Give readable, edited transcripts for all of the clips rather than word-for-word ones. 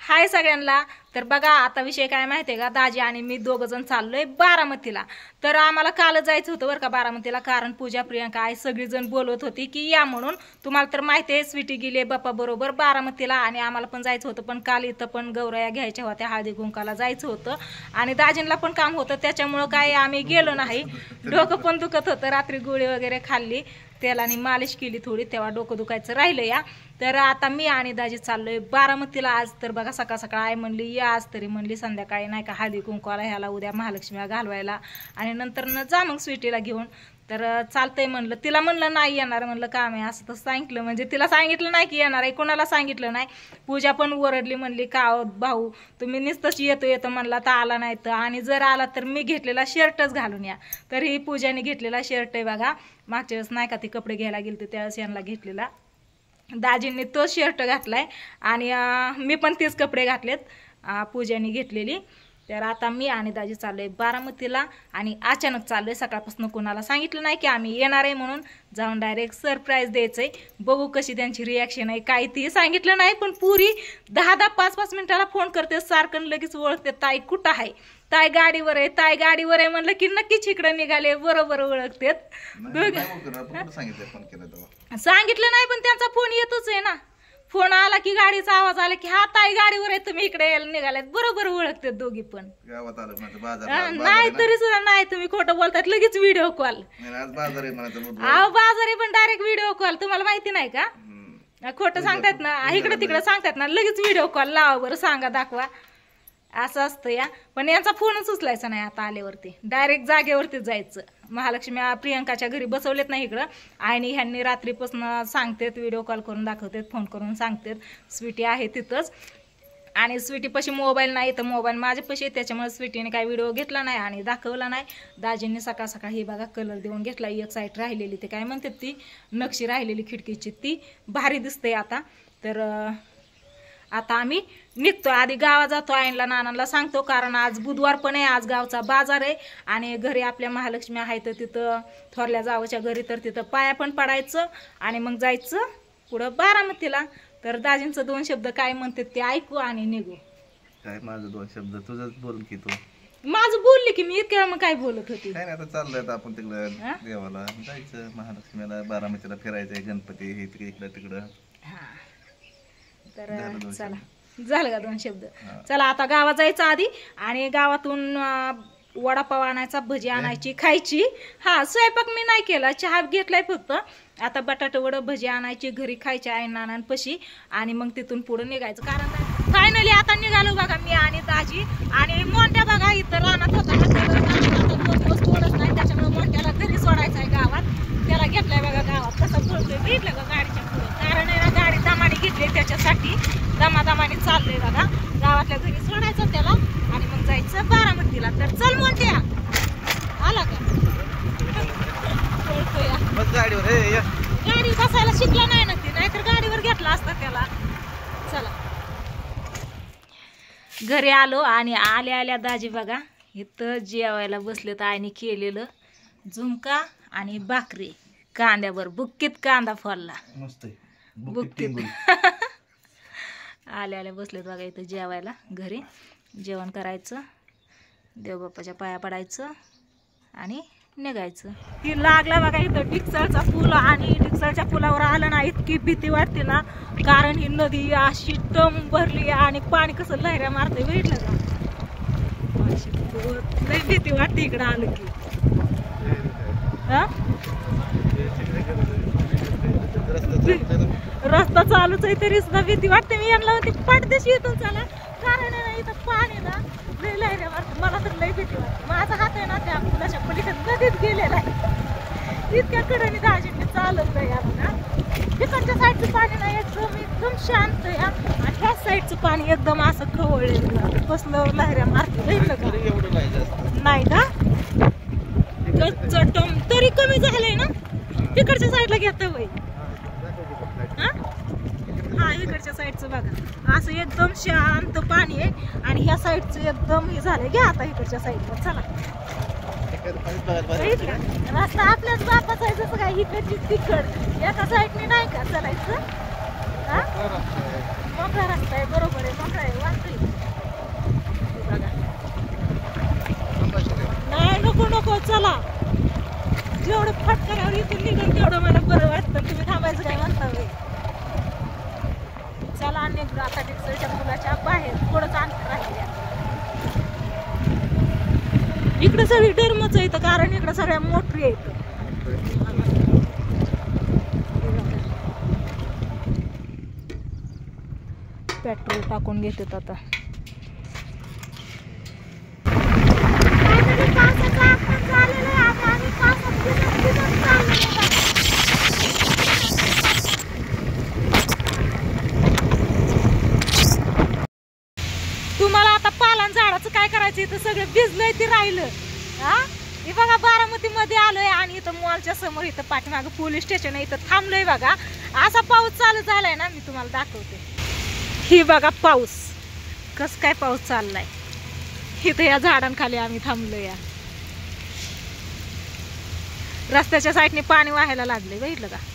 हाय सगळ्यांना। तर बघा आता विषय काय माहितीये का, दाजी आणि मी दोघ जण चाललोय बारामतीला। तर आम्हाला काल जायचं होतं बरं का बारामतीला, कारण पूजा प्रियंका आई सगळी जण बोलत होती की या म्हणून। तुम्हाला तर माहिती आहे स्वीटी गेली बाप्पा बरोबर बारामतीला आणि आम्हाला पण जायचं होतं, पण काल इथं पण गौराया घ्यायच्या होत्या, हळदी कुंकाला जायचं होतं आणि दाजींना पण काम होतं, त्याच्यामुळं काय आम्ही गेलो नाही। डोकं पण दुखत होतं, रात्री गोळी वगैरे खाल्ली, तेलाने मालिश केली थोडी, तेव्हा डोकं दुखायचं राहिलं या। तर आता मी आणि दाजी चाललोय बारामतीला आज। तर बघा सकाळ सकाळ आई म्हणली या आज, तरी म्हणली संध्याकाळी नाही का हळदी कुंकवाला ह्याला उद्या महालक्ष्मीला घालवायला आणि नंतर न जा मग स्वीटीला घेऊन। तर चालतंय म्हणलं, तिला म्हणलं नाही येणार, म्हणलं काम आहे असं तर सांगितलं, म्हणजे तिला सांगितलं नाही की येणार आहे, कोणाला सांगितलं नाही। पूजा पण ओरडली, म्हणली का भाऊ तुम्ही नुसतंच येतो म्हणला तर आला नाही तर, आणि जर आला तर मी घेतलेला शर्टच घालून या। तर ही पूजाने घेतलेला शर्ट आहे बघा, मागच्या वेळेस नाही का ती कपडे घ्यायला गेलते त्यावेळेस यांना घेतलेला, दाजींनी तो शर्ट घातलाय आणि मी पण तेच कपडे घातलेत पूजाने घेतलेली। तर आता मी आणि दाजी चाललोय बारामतीला आणि अचानक चाललोय, सकाळपासून कोणाला सांगितलं नाही की आम्ही येणार आहे म्हणून, जाऊन डायरेक्ट सरप्राईज द्यायचंय। बघू कशी त्यांची रिॲक्शन आहे, काही ती सांगितलं नाही पण पुरी 10-10 5-5 मिनिटाला फोन करते सारखं, लगेच ओळखते ताई कुठं आहे, ताई गाडीवर आहे, ताई गाडीवर आहे म्हणलं की नक्कीच इकडे निघाले, बरोबर ओळखतेत। सांगितलं नाही पण त्यांचा फोन येतोच आहे ना, फोन आला की गाडीचा आवाज आला की हा ताई गाडीवर आहे तुम्ही इकडे यायला निघालात, बरोबर ओळखते दोघी पण। नाही तरी सुद्धा नाही तुम्ही खोटं बोलतात, लगेच व्हिडिओ कॉल, बाजार आहे पण डायरेक्ट व्हिडिओ कॉल, तुम्हाला माहिती नाही का? खोटं सांगतात ना, इकडे तिकडे सांगतात ना, लगेच व्हिडिओ कॉल लावा बरं, सांगा दाखवा, असं असतं या। पण यांचा फोनच उचलायचा नाही, आता आल्यावरती डायरेक्ट जागेवरती जायचं। महालक्ष्मी प्रियंकाच्या घरी बसवलेत नाही इकडं, आणि ह्यांनी रात्रीपासून सांगतेत, व्हिडिओ कॉल करून दाखवतात, फोन करून सांगतात स्वीटी आहे तिथंच, आणि स्वीटीपाशी मोबाईल नाही तर मोबाईल माझ्यापाशी, त्याच्यामुळे स्वीटीने काही व्हिडिओ घेतला नाही आणि दाखवला नाही। दाजींनी सकाळ सकाळ ही बघा कलर देऊन घेतला, एक साईड राहिलेली ते काय म्हणतात ती नक्षी राहिलेली खिडकीची, ती भारी दिसते आता। तर आता आम्ही निघतो, आधी गावात जातो, आईला नानांना सांगतो, कारण आज बुधवार पण आहे, आज गावचा बाजार आहे आणि घरी आपल्या महालक्ष्मी आहे तर तिथं थोरल्या जावच्या घरी, तर तिथं पाया पण पडायचं आणि मग जायचं पुढं बारामतीला। तर दाजींचं 2 शब्द काय म्हणतात ते ऐकू आणि निघू। काय माझं 2 शब्द तुझंच बोल की, तू माझं बोलले की मी इतक्या मग काय बोलत होती, काय नाही आता चाललंय आपण तिकडं देवाला जायचं, महालक्ष्मीला बारामतीला फिरायचंय, गणपती हे इकडं तिकडं। हा तर चला झालं का 2 शब्द, चला आता गावात जायचं आधी, आणि गावातून वडापाव आणायचा, भजी आणायची, खायची। हा स्वयंपाक मी नाही केला, चहा घेतलाय फक्त, आता बटाटा वडा भजी आणायची, घरी खायची आई नानांपाशी, आणि मग तिथून पुढे निघायचं। कारण फायनली आता निघालो बघा मी आणि दाजी, आणि मोंट्या बघा इथं रानात होता, 2 दिवस थोडंच नाही, त्याच्यामुळे मोंट्याला घरी सोडायचं आहे गावात, त्याला घेतलाय बघा गावात, कसं बोलतोय बघितलं का गाडीच्या पुढे, कारण गाडी दमाने घेतली त्याच्यासाठी, दमादमाने चाललंय बघा, गावातल्या घरी सोडायचं त्याला आणि मग जायचं बारामतीला। तर चल मोठ्या, आला का गाडी बसायला शिकला नाही ना ती, नाहीतर गाडीवर घेतला असता त्याला। चला घरी आलो आणि आल्या आल्या दाजी बघा इथं जेवायला बसले, तर आईने केलेलं झुमका आणि भाकरी कांद्यावर, बुक्कीत कांदा फोडला मस्त बुक्कीत आल्या आल्या बसलेत बघा इथं जेवायला, घरी जेवण करायचं, देवबाप्पाच्या पाया पडायचं आणि निघायचं। ती लागला बघा इथं डिक्सलचा पूल, आणि डिक्सलच्या पुलावर आलं ना इतकी भीती वाटते ना, कारण ही नदी अशी टम भरली आणि पाणी कसं लहऱ्या मारते बघितलं का, लई भीती वाटते इकडं आलं की। रस्ता चालूच आहे तरी सुद्धा भीती वाटते, मी यांना होती पडदेशी इथून चला, कारण आहे ना इथं पाणी ना लई लहऱ्या मारते, मला तर लई भीती वाटते। माझा हात आहे ना त्या पुलाच्या पलीकडे नदीत गेलेला आहे, इतक्या कडेने दाजींनी चालत नाही ना, तिकडच्या साईडचं पाणी नाही एकदम शांत आहे, आणि ह्या साईडचं पाणी एकदम असं खवळलेलं, कसलं लहऱ्या मारते बघितलं का, नाही का चटम तरी कमी झालंय ना, तिकडच्या साईडला घेता वय, हा इकडच्या साईडचं बघा असं एकदम शांत पाणी आहे, आणि ह्या साईडचं एकदम हे झालंय, घ्या आता इकडच्या साईडला चला, रस्ता आपल्याच बापाचा आहे, जसं काय इकडची तिकड एका साईडने नाही का चालायचं, मोकळा रस्ता आहे, बरोबर आहे। नाही नको नको चला, जेवढं फटकऱ्यावर इथून निघेल तेवढं मला बरं वाटतं. तुम्ही थांबायचं काय म्हणता वे? चला आणि आता टेक्सटाईलच्या मुलाच्या बाहेर थोडंच अंतर राहिले. इकडे सगळी डरमच येतं कारण इकडे सगळ्या मोटरी येतं. पेट्रोल टाकून घेतात आता. तुम्हाला आता पालन झाडाचं काय करायचं, इथं सगळं भिजलंय ते राहिलं. हा हे बघा बारामती मध्ये आलोय आणि इथं मॉलच्या समोर इथं पाठीमागं पोलीस स्टेशन आहे, इथं थांबलोय बघा. असा पाऊस चालू झालाय ना, मी तुम्हाला दाखवते. ही बघा पाऊस, कस काय पाऊस चाललाय. इथं या झाडांखाली आम्ही थांबलोय. या रस्त्याच्या साईडने पाणी वाहायला लागले, बघितलं का?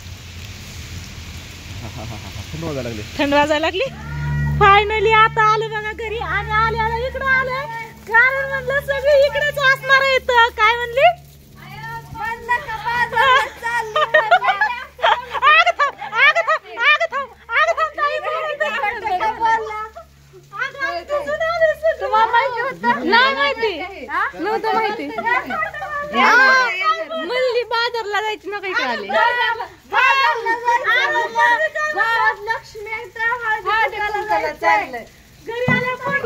थंड वाजायला लागली. फायनली आता आलं बघा घरी आणि आल्या इकडं आलं कारण म्हणलं सगळे इकडेच असणार आहे. काय म्हणली? नाही माहिती नव्हतं माहिती. म्हणली बाजारला जायची ना, काही आले लक्ष्मी घरी आल्या फोन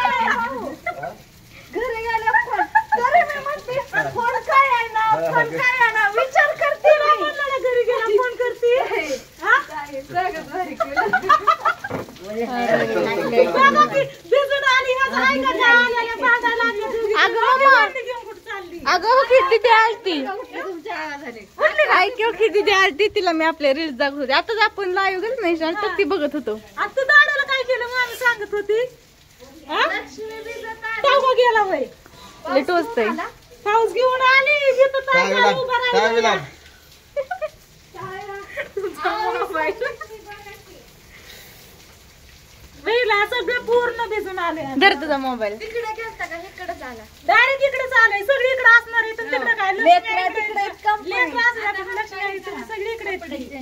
घरी गेल्या फोन तरी मी म्हणते फोन काय आहे ना, फोन काय आहे ना विचार करते नाही. घरी गेला फोन करते. अगं किती आलती ऐक किती आलती तिला मी आपल्या रील्स दाखवत होते. आताच आपण लाईव्ह गेलो नाही तर ती बघत होतो. आता दादाला काय केलं मग आम्ही सांगत होती. गेला वय टोचतय पाऊस घेऊन आली सगळं पूर्ण भिजून आले. धर तुझा मोबाईल. डायरेक्ट इकडे चालय, सगळी इकडे असणार आहे. तुमच्याकडे काय सगळी इकडे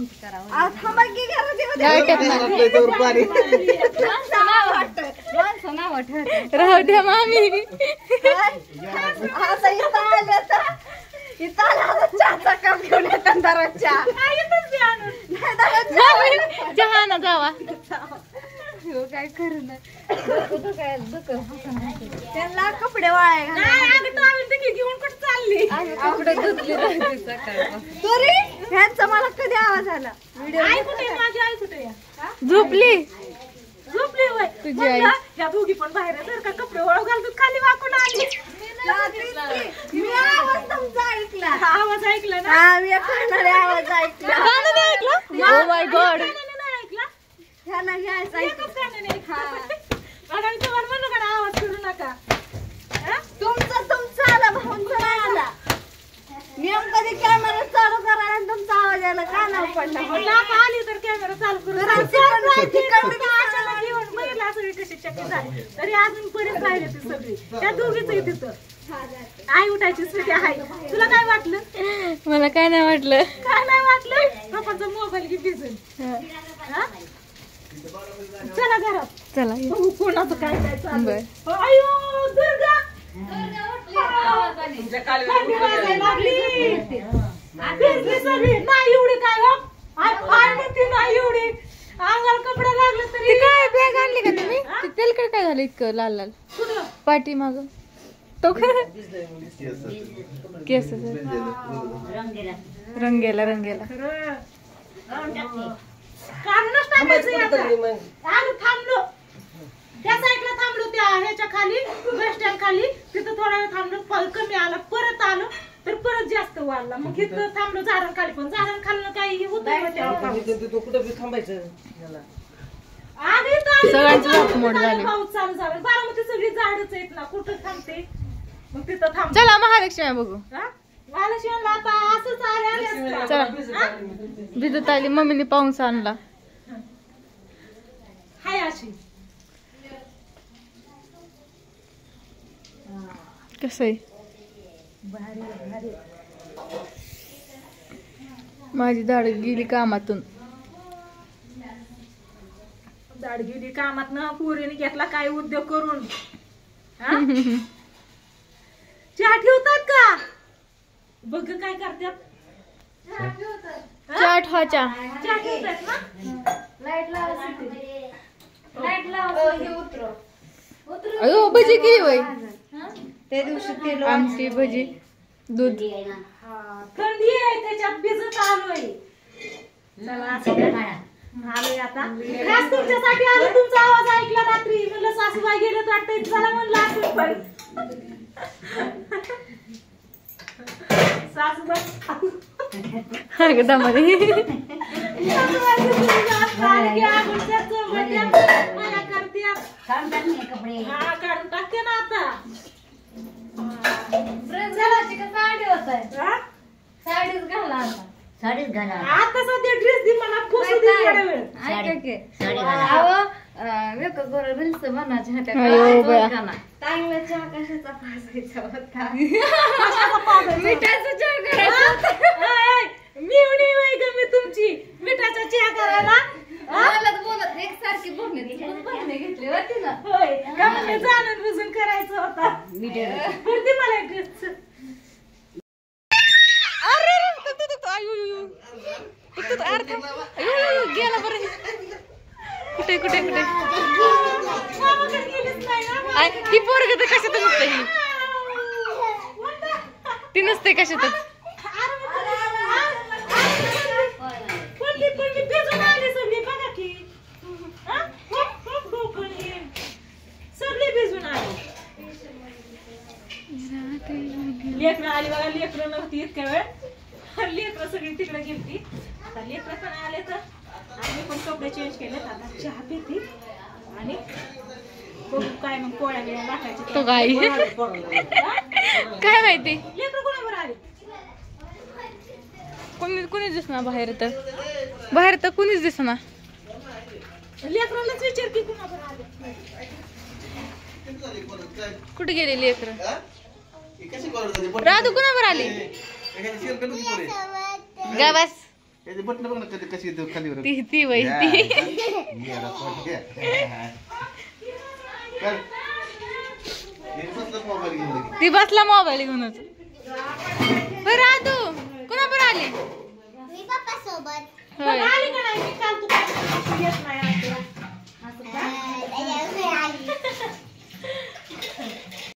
राहू द्या मामी. चहा ना जावा काय करू ना. त्यांना कपडे वाळाय घेऊन कुठे चालली. कपडे धुतले तरी ह्यांचा मला कधी आवाज आला. आई कुठे, माझी आई कुठे? झोपली झोपली होय तुझी आई. ह्या दोघी पण बाहेर जर का कपडे वाळू घालतात खाली वाकून आली. मी आवाज तुमचा ऐकला. आवाज ऐकला ना, आवाज ऐकला. Oh my God. आवाज करू नका. तुमचा आला, भाऊंचा नाही आला. नियम कधी कॅमेरा चालू करा आणि तुमचा आवाज यायला का नाही पडला. आली तर कॅमेरा चालू करू. कशी चक्की झाली तरी अजून पर्यंत राहिले ते सगळी. त्या दोघीच आहे तिथं. आई उठायची स्थिती आहे. तुला काय वाटलं? मला काय नाही वाटलं. काय नाही वाटलं? पप्पाचा मोबाईल घे भिजून. चला घरात चला बघू कोणाचं काय काय चाललंय. अयो दुर्गा नाही एवढी काय हो, नाही एवढी अंगाला कपडा लागला तरी. काय बॅग आणली का तुम्ही? तेलकट काय झालं इतकं लाल लाल पाठी माग तो केस रंगेला रंगेला काढूनच टाकायचं. आम्ही थांबलो त्या साईडला, थांबलो त्या ह्याच्या खाली बस स्टँड खाली. तिथं थोडा वेळ थांबलो, कमी आला. परत आलो तर परत जास्त वाढला. मग इथं थांबलो झाडांखाली. पण झाडांखाली काही होत पाऊस चालू झाला. बारामती सगळी झाडच आहेत ना, कुठं थांबते. मग तिथं थांब. चला महालक्ष्मी बघू. महालक्ष्मीला आता असंच आले. चला भिजत आली. मम्मीने पाऊस आणला. हाय अशी कसं आहे भारी भारी. माझी दाढ गेली कामातून. दाढ गेली कामात ना पोरीने घेतला काय उद्योग करून. हा? चहा ठेवतात का बघ काय करतात. चाट हा चहा. चहा ठेवतात ना. अयो भजी केली वय त्या दिवशी ते आमटी भजी दूध. हा, थंडी आहे त्याच्यात भिजत आलोय. चला असं करा. आलोय आता खास तुमच्यासाठी आलो. तुमचा आवाज ऐकला रात्री म्हणलं सासूबाई गेले वाटतंय चला म्हणलं असं पण. सासूबाई दमाने मला करत्यात. कपडे हा काढून टाकते ना आता. हा? साडीच घाला आता सध्या ड्रेस दे मला पोसू दे थोडा वेळ. अयो बया. चांगला चहा कशाचा पाजायचा होता मिठाचा चहा करायचा. मिवणी वय ग मी तुमची मिठाचा चहा करायला. बोलत एकसारखी भरणे घेतली होती ना. होय का म्हणजे जाणून बुजून करायचं होता. करते मला एक ड्रेस. गेला बरं. कुठे कुठे कुठे मामाकडे गेलीच नाही ना. ही पोरग तर कशात नसते. ही ती नसते कशातच. पडली पडली भिजून आली सगळी बघा की. सगळी भिजून आली. लेकरं आली बघा. लेकरं नव्हती इतक्या वेळ. लेकरं सगळी तिकडे गेलती. आता लेकरं पण आले तर आम्ही पण कपडे चेंज केले. आता चहा पिते आणि बघू काय मग पोळ्या बिळ्या लाटायच्या. तो गाई काय माहिती. लेकरं कोणावर आले. कुणीच दिसना बाहेर तर. बाहेर तर कुणीच दिसना. लेकरालाच विचार की कोणावर आले. कुठे गेलेली लेकर. राधू कुणावर आली. गावास बटन बघ ना कशी खाली ती वय ती. ती बसला मोबाईल घेऊनच. राधू कुणावर आली. पण आली का नाही. मी काल तू येत नाही.